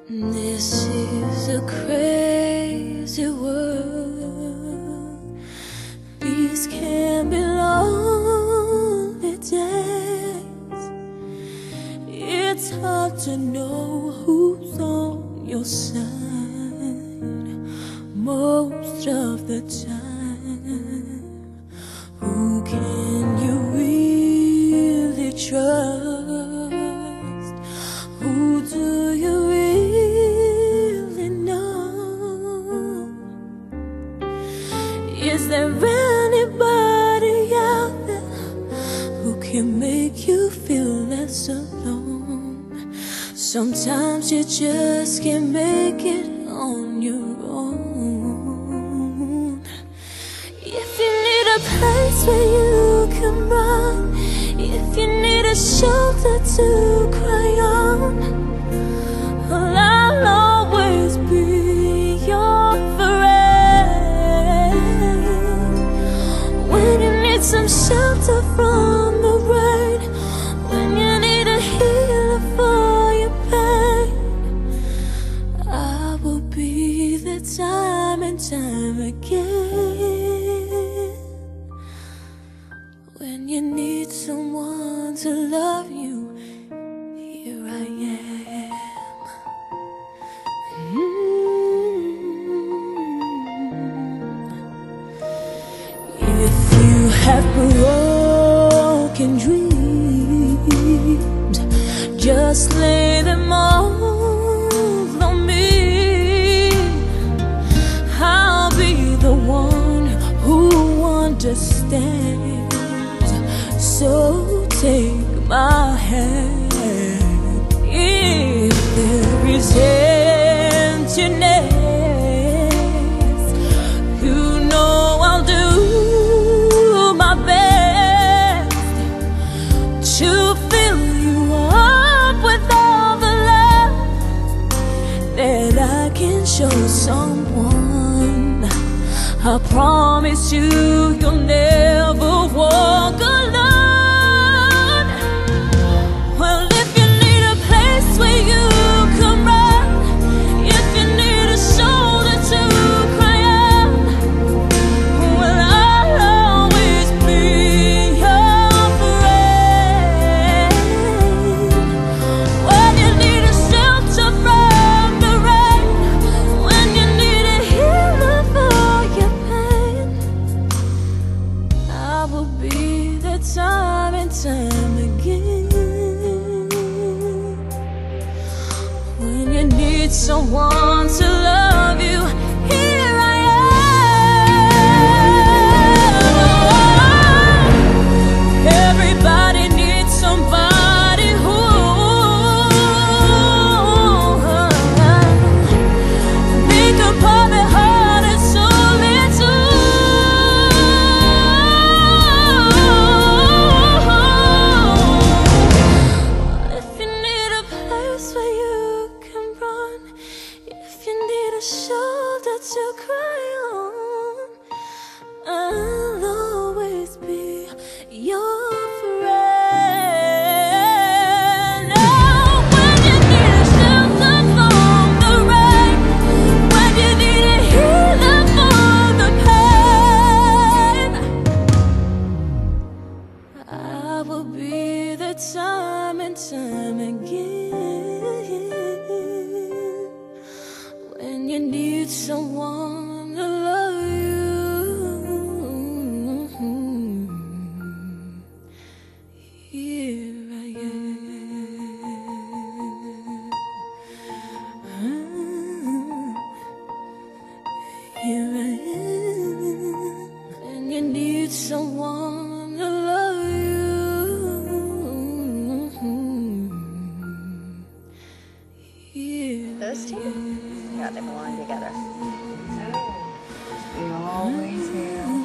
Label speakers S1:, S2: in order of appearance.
S1: This is a crazy world. These can be lonely days. It's hard to know who's on your side most of the time. Who can you really trust? Who do you really know? Is there anybody out there who can make you feel less alone? Sometimes you just can't make it on your own. If you need a place where you can run, if you need a shoulder to cry on, well, I'll always be your friend. When you need some shelter from the rain, when you need a healer for your pain, I will be there time and time again. When you need someone to love you, here I am. If you have broken dreams, just lay them all on me. I'll be the one who understands. So take my hand. If there is emptiness, you know I'll do my best to fill you up with all the love that I can show someone. I promise you, you'll never walk alone. Time and time again. When you need someone to love you, here I am. Everybody needs somebody who make a perfect heart and soul into. A shoulder to cry on, I'll always be your friend. Oh, when you need a shelter from the rain, when you need a healer for the pain, I will be there time and time again. When you need someone to love you, here I am. Here I am. When you need someone to love you, here
S2: Those two? Yeah, they belong together.
S3: They always have.